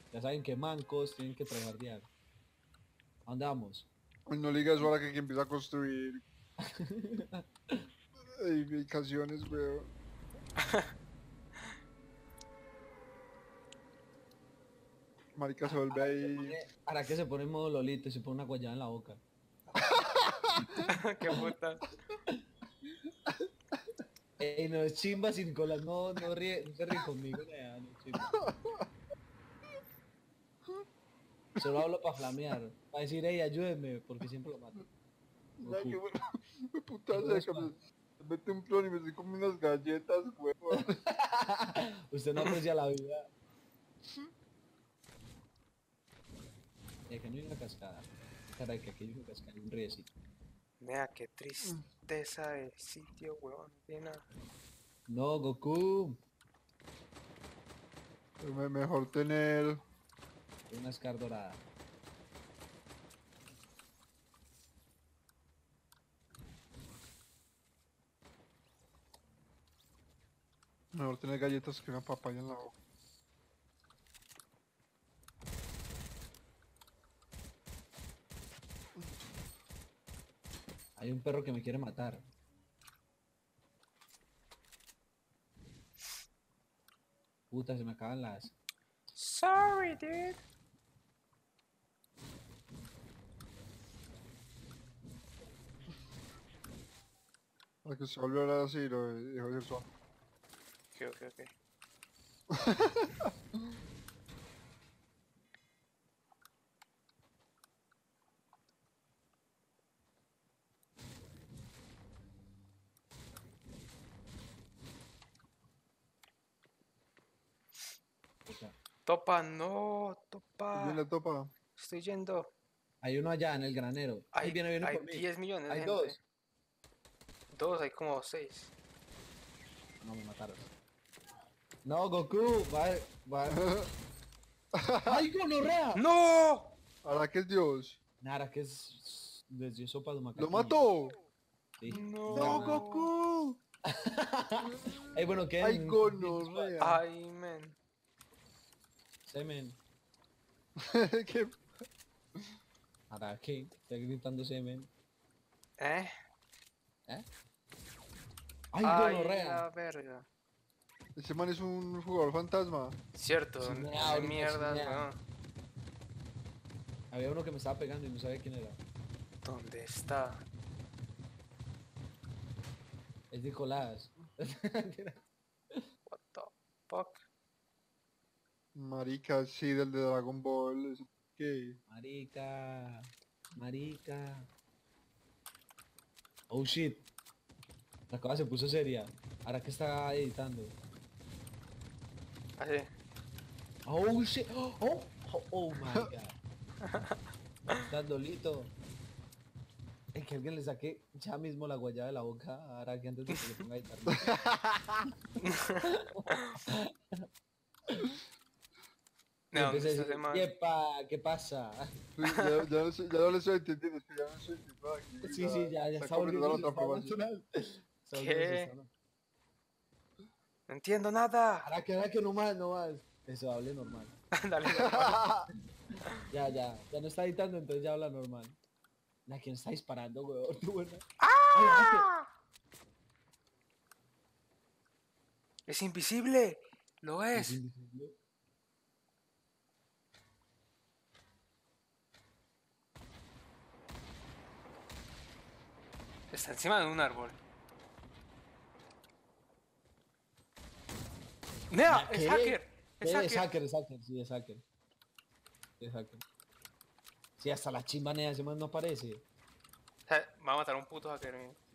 Ya saben que mancos tienen que tryhardear. ¿A dónde vamos? Uy, no le digas ahora que empieza a construir edificaciones, weón. Marica se vuelve ahí. Ahora que se pone en modo Lolito y se pone una guayaba en la boca. Qué puta. Ey, no es chimba, sin Nicolás, no ríe, no se ríe conmigo, nea, no es chimba. Solo hablo para flamear, para decir, hey, ayúdenme, porque siempre lo mato. Mira Goku. qué bueno. Me puta ¿Y cómo es, seca. pa? Se mete un clon y me estoy comiendo unas galletas, weón. Usted no aprecia la vida. Y aquí no hay una cascada. Caray, que aquí hay una cascada, hay un riecito. Mira, qué tristeza de sitio, weón. No tiene nada. No, Goku. Mejor tener. Una Scar dorada. Mejor tener galletas que una papaya en la boca. Hay un perro que me quiere matar. Puta, se me acaban las... Sorry, dude. Para que se vuelva a hablar así, lo dejo de ser suave. Ok. Puta. Topa, no, topa. Viene topa. Estoy yendo. Hay uno allá en el granero. Ay, viene Hay por mí. 10 millones de Hay gente. dos. Dos, hay como 6. No, me mataron. No, Goku, va. ¡Ay, gonorrea! ¡No! Ahora que es Dios. Nara, que es... Les dio sopa de macaco. ¡Lo mató! Sí. No. ¡No, Goku! Ey, bueno, ¿qué? ¡Ay, gonorrea! Ay, men. Semen. ¿Qué? ¿Para qué? Estoy gritando semen. ¿Eh? ¿Eh? Ay, ¡Ay, gonorrea! la verga. Ese man es un jugador fantasma. Cierto, Sí, no ahorita mierdas, sí, weón. Había uno que me estaba pegando y no sabía quién era. ¿Dónde está? Es Nicolás. What the fuck? Marica, sí, del de Dragon Ball. ¿Eso qué? Marica. Marica. Oh shit. La cosa se puso seria. Ahora que está editando. Así. Oh shit. Oh my god. Está dolito. Es que alguien le saque ya mismo la guayaba de la boca ahora que antes de que le ponga a editar. Y ¿De dónde empecé a está ese decir, man? ¡yepa! ¿Qué pasa? Pues ya no le estoy entendiendo, es que ya no estoy entendiendo aquí. Sí, ya está está comiendo volviendo, la está transformación. natural. Está ¿Qué? volviendo, No entiendo nada. ahora que no más, no más. Eso, hable normal. Dale, normal. Ya no está editando, entonces ya habla normal. ¿A quién está disparando, weón? Qué buena. ¡Ah! Es invisible. Lo Ay, es es. invisible. Está encima de un árbol. ¡Nea! ¿Qué? ¡Es hacker! ¡Es Es hacker! hacker, es hacker, sí, es hacker. Es hacker. Sí, hasta la chimbanea ese man no aparece. O sea, va a matar a un puto hacker.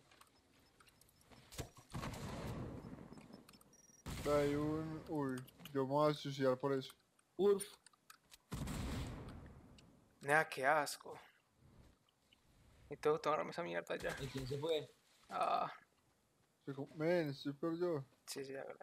Hay un... Uy, yo me voy a suicidar por eso. Urf. Nea, qué asco. Y tengo que tomarme esa mierda ya. ¿Y quién se fue? Ah, Men, estoy peor yo. sí, la verdad.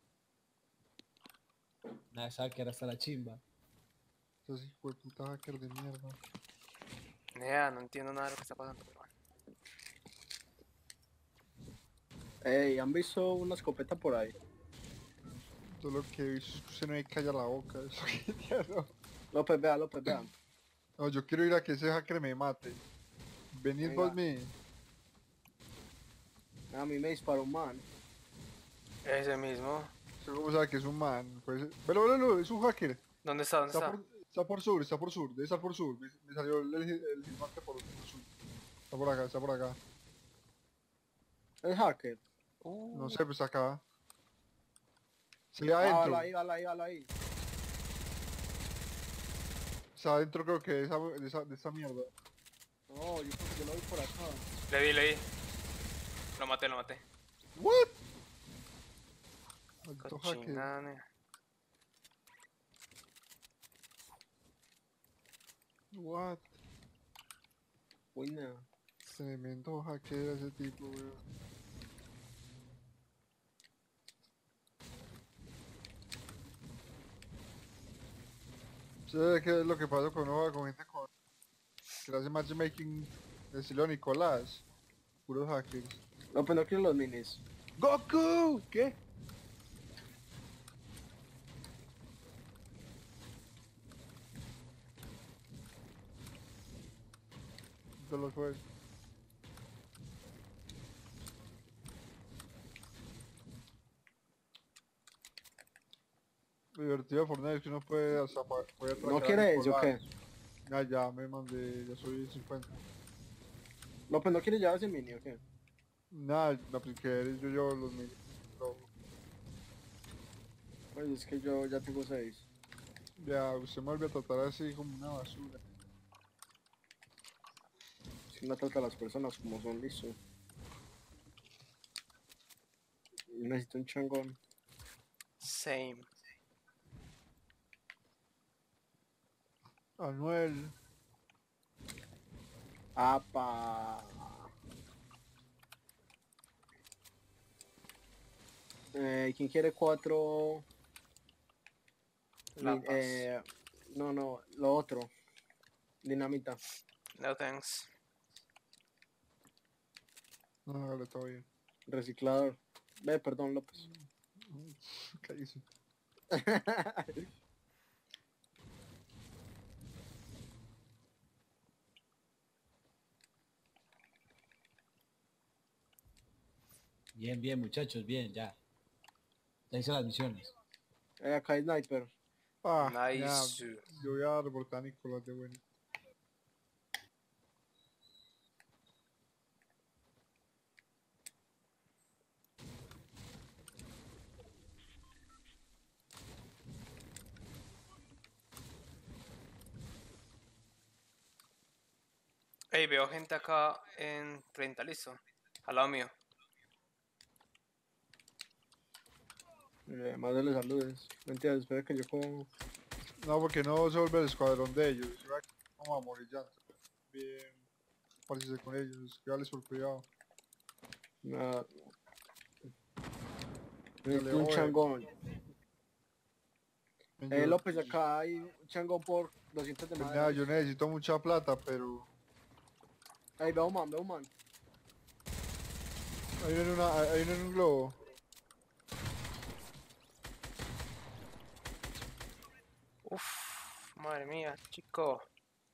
Nada, es hacker hasta la chimba. Estás hijo de puta hacker de mierda. Nea, no entiendo nada de lo que está pasando, pero bueno. Ey, ¿han visto una escopeta por ahí? Todo lo que he visto es que usted no me calla la boca. Eso que diablo. López, vea, López, vea. No, yo quiero ir a que ese hacker me mate. Venid Venga. vos, mi. A mí me disparó un man. Ese mismo. ¿Usted cómo sabe que es un man? Pues, velo, es un hacker. ¿Dónde está? ¿Dónde está? Está por sur, debe estar por sur. Me salió el hitmarker por sur. Está por acá. Es hacker. No sé, pues acá. Sí, Valo adentro. ahí, valo ahí. Está adentro creo que de esa mierda. No, yo creo que yo lo vi por acá. Le di. Lo maté. What? Maldito hacker. Cochinane. What? Buena. Tremendo hacker ese tipo, weón. ¿Sabes qué es lo que pasa con gente que le hace matchmaking de estilo Nicolás? Puros hackers. López, no quiero los minis. ¡Goku! ¿Qué? ¿Qué lo fue? Lo divertido de Fortnite es que uno puede hasta puede ¿No atracar a quiere ese o qué? Nicolás. Ya me mandé, ya soy 50. López, ¿no quiere llevar ese mini o qué? Nada, la apliqué, yo llevo los mil. Pues es que yo ya tengo 6. Ya, usted me vuelve a tratar así como una basura. Si no trata a las personas como son, listo. Yo necesito un changón. Same. Anuel. ¡Apa! ¿Quién quiere 4? Lapas. No, lo otro. Dinamita. No thanks. No, dale, todo bien. Reciclador. Ve, perdón, López. Cállese. Bien, muchachos, bien, ya. Ya hice las misiones. Acá hay sniper. Ah, Nice. ya, yo voy a reportar a Nicolás de bueno. Ey, veo gente acá en 30, listo. Al lado mío. Mándale saludes. Mentira, espera que yo como. No, porque no se vuelve el escuadrón de ellos. Yo aquí vamos a morir ya. Bien, partirse con ellos, cuidarles por cuidado. Nada. Dale, Necesito un oye. changón. Yo- López, acá hay un changón por 200 de pues madera. nada, yo necesito mucha plata, pero Ahí veo un man. hay uno en un globo. Uf, madre mía, chico.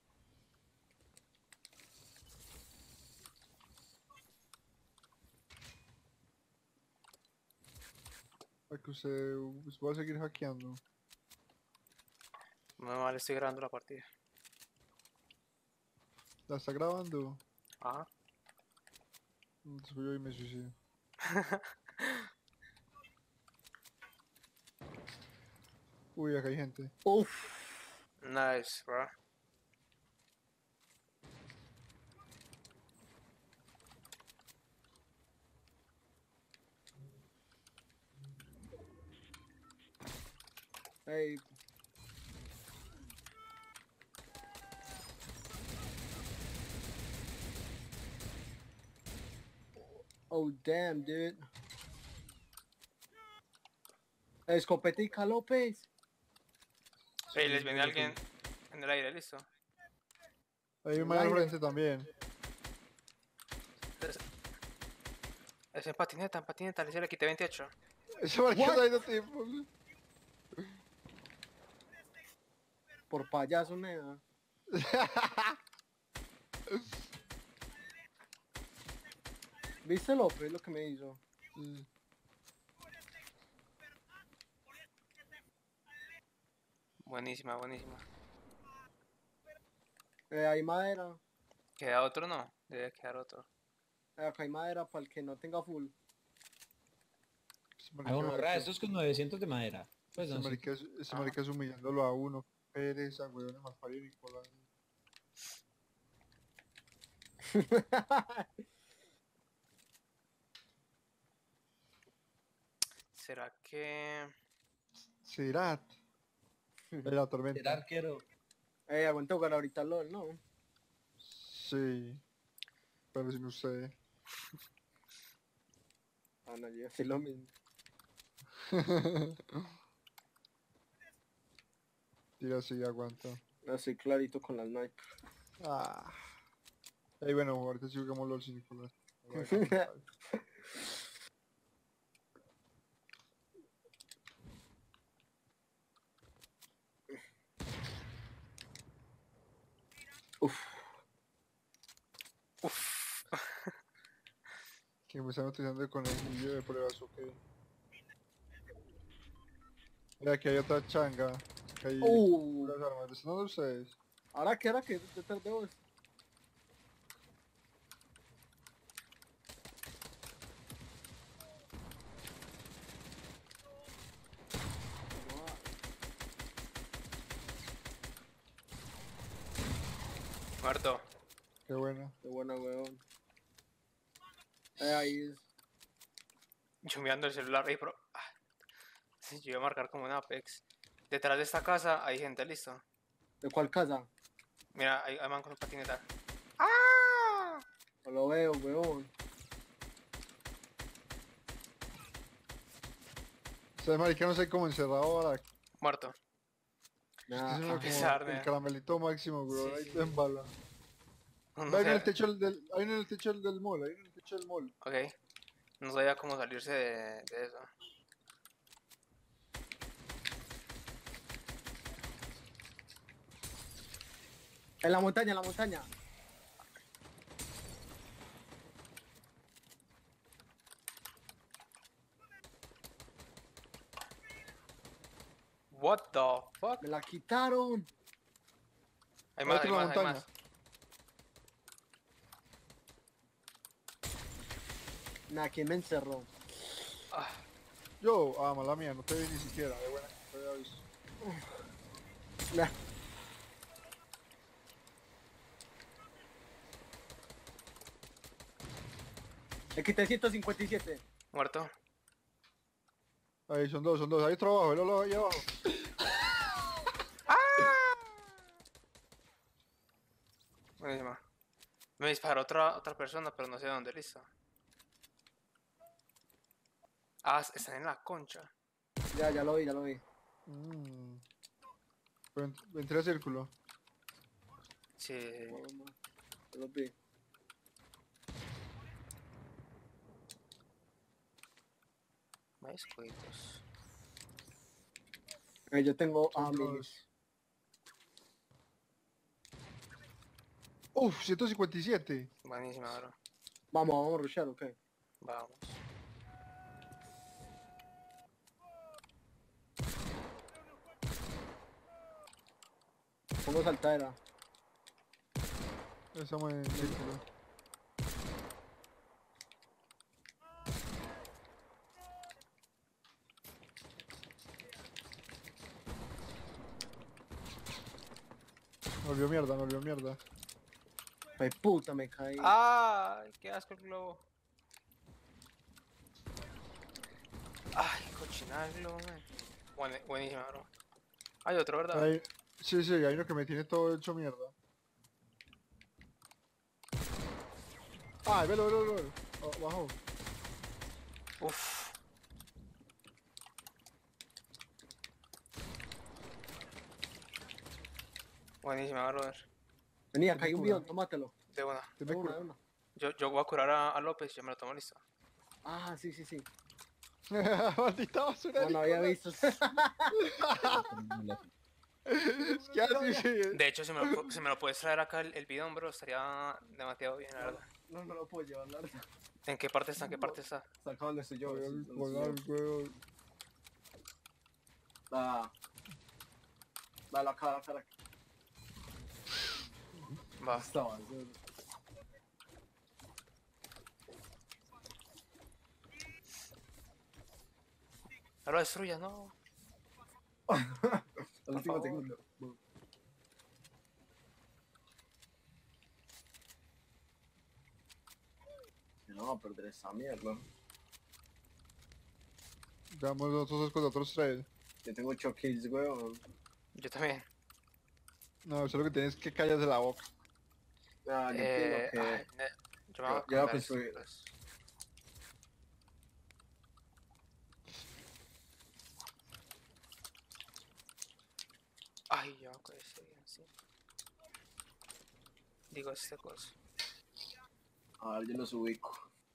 Para que usted va a seguir hackeando. Muy mal, estoy grabando la partida. ¿La está grabando? Ah, Entonces yo y me suicido. Uy, acá hay gente. Uff. nice, bro. Hey. Oh, damn, dude. Escopetica, López. Ey, les viene alguien en el aire, listo. Hay un man al frente también. Es en patineta, le hice le quité 28. Ese man que está ahí no tiempo. Por payaso, nea. ¿Viste López lo que me hizo? Sí. Buenísima, buenísima. Hay madera. ¿Queda otro? No, debe quedar otro. Acá hay madera para el que no tenga full. Ese Ah, bueno, marica, esto es con 900 de madera. Pues ese no, sí. marica, ese Ajá. marica es humillándolo a uno. Pereza, weón, más parido Nicolás. ¿Será que...? Sirat. La Era tormenta. arquero. Aguanta jugar ahorita LOL, ¿no? Sí. Pero sin usted. Ah, no, yo sí lo mismo. Tira así, aguanta. Así clarito con las sniper. Ah. Ey, bueno, ahorita sí jugamos LOL sin Nicolás. No lo dejamos ahí. Uf. Uf. Que me están utilizando el conejillo de pruebas, ok. Mira, aquí hay otra changa. Que hay puras armas. ¿Están dónde ustedes? Ahora que detrás de vos. Muerto. Qué buena. Qué buena, weón. Ahí es. Yo mirando el celular ahí, pero... sí, yo iba a marcar como un Apex. Detrás de esta casa hay gente, listo. ¿De cuál casa? Mira, hay man con un patineta. No lo veo, weón. Ustedes, marica, no sé cómo encerrado ahora. Muerto. Nah, Es uno como pesar, el nea. caramelito máximo, bro. Sí, Ahí sí, te sí. embala. No Ahí en el sé. techo ahí en el techo del mall, ahí en el techo del mall. Ok. No sabía cómo salirse de eso. en la montaña, en la montaña. What the fuck? Me la quitaron. Hay Ahí más, por hay la más, hay montaña. más. Nah, ¿quién me encerró? Ah, Yo, mala mía, no te vi ni siquiera. De buena que no te había visto. Nah. Le quité 157. muerto. Ahí son dos, son dos. Ahí otro abajo, el otro ahí abajo. Buenísima. Me disparó otra persona, pero no sé dónde, listo. Ah, están en la concha. Ya lo vi, ya lo vi. Pero entré a círculo. Sí. Ya lo vi. Más cuitos. Yo tengo Son minis. Uf, 157. Buenísima, bro. Vamos a rushar, ok. Vamos. Pongo saltadera. Estamos en círculo. Me volvió mierda, me volvió mierda. Ay, puta, me caí. ¡Ay! ¡Qué asco el globo! ¡Ay, cochinada el globo, man! Buenísima, bro. Hay otro, ¿verdad? Ahí, sí, sí, hay uno que me tiene todo hecho mierda. Velo, velo, velo. Bajo. Uf. Buenísima, brother. Vení, acá hay un bidón, tómatelo. De una. ¿Te De me una, cura? de una. Yo voy a curar a López, yo me lo tomo listo. Ah, sí, sí, sí. Maldita basura. No, no había visto. Es que así sí. De hecho, si me lo puedes traer acá el bidón, bro, estaría demasiado bien, la verdad. No me lo puedo llevar, la verdad. ¿En qué parte está? ¿En qué parte está? Saca donde estoy yo. Voy donde al estoy colar, yo. weón. La cara. Va. Estaba. No lo destruyas, no. El último favor. segundo. No, a perder esa mierda. Veamos nosotros con otros tres. Yo tengo 8 kills, weón. Yo también. No, eso lo que tienes que callarse la boca. Ah, yo entiendo que... Ay, yo me voy a Yo voy a cambiar construir. esto, pues. Ay, yo con ese bien, sí. Digo, este cosa. A ver, yo los ubico.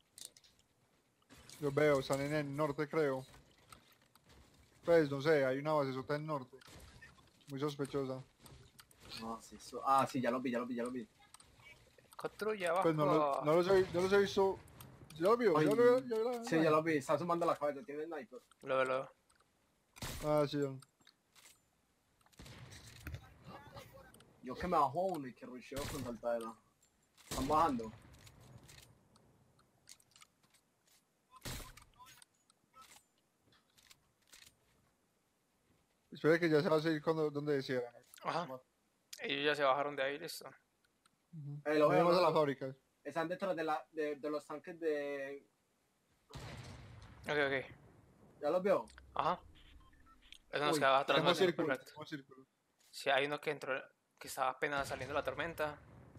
Los veo, están en el norte, creo. Pues, no sé, hay una base sota en el norte. Muy sospechosa. Sí, ya lo vi. Construye abajo. Pues no los he visto. ¿Ya lo vio? Ay, ¿Ya Sí, ya lo vi. Está sumando la cabeza. Tiene sniper. Lo veo. Ah, sí. Yo que me bajo uno y que rusheo con saltadera. Están bajando. Espera que ya se va a seguir cuando, donde decía. Ajá. Ellos ya se bajaron de ahí, listo. Lo veo, Vamos a lo la veo. fábrica. Están detrás de los tanques de... Ok. ¿Ya los veo? Ajá. Eso nos Uy, quedaba atrás, Hacemos más bien, círculo, perfecto. hacemos círculo. Si hay uno que entró, que estaba apenas saliendo la tormenta.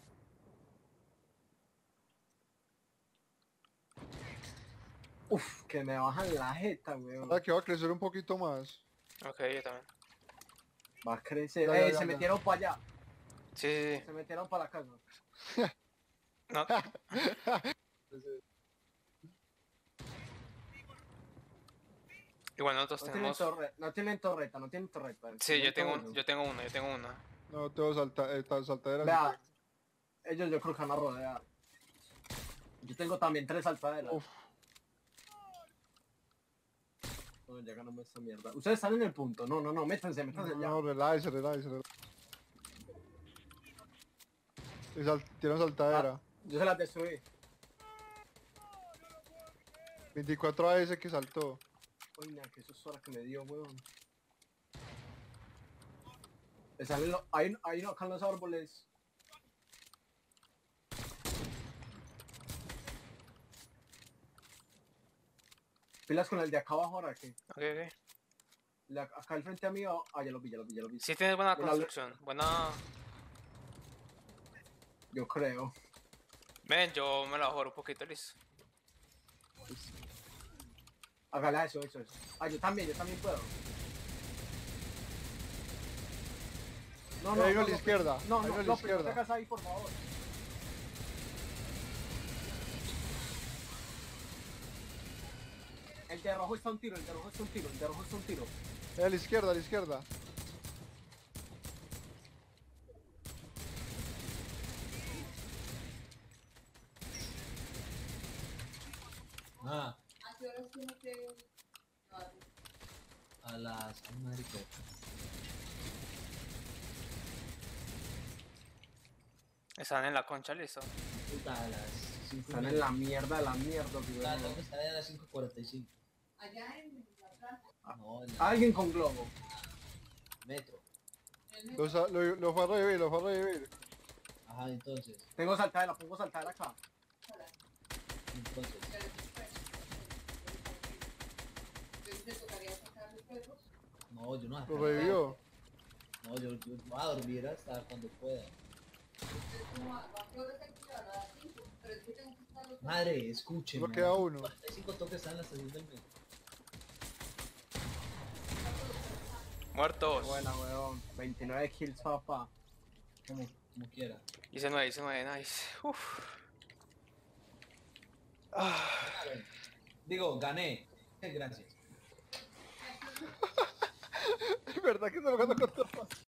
Uf, que me bajan la jeta, weón. Ahora que va a crecer un poquito más. Ok, yo también. Va a crecer. Ya. Se metieron para allá. Sí. Se metieron para la casa. No, igual nosotros No tienen, tenemos. no tienen torreta. Sí, yo Tienen tengo todo uno, yo tengo uno. No, tengo saltaderas. Vea, ellos yo creo que van a rodear. Yo tengo también 3 saltaderas. Uf, No, ya ganamos esta mierda. Ustedes están en el punto. No, métanse ya. no, relájese. Tiene saltadera. Yo se las destruí. 24 AS que saltó. Oye, que eso es hora que me dio, weón. Ahí no, acá en los árboles. Pilas con el de acá abajo ahora que. Ok. Acá al frente a mí, ya lo vi. Sí tienes buena Mira, construcción, buena. Yo creo. Ven, yo me la voy a jugar un poquito, listo. Hágala eso. Yo también puedo. No, Hay uno a la izquierda. No, Hay uno a la no te izquierda. hagas ahí, por favor. El de rojo está un tiro. A la izquierda. Ah. A las... ay, marica. Están en la concha, listo. Puta, a las 5. Están en la mierda, La weón. tengo que estar a las 5:45. Allá en la plaza. No, en la Alguien con globo. metro. Lo fue a revivir. Ajá, entonces. Pongo saltadera acá. Entonces. Entonces te tocaría sacar los perros. No, yo no. Lo revivió. No, yo voy a dormir hasta cuando pueda. Entonces, ¿cómo va? ¿Va a poder ser que a las 5? Pero es que tengo que estar los Madre, escúcheme. Solo queda uno. 45 toques están en la estación del metro. Muertos. Buena, weón. 29 kills, papá. Como quiera. Hice 9, nice. Uf. Digo, gané. Gracias. Es verdad que está jugando con todos.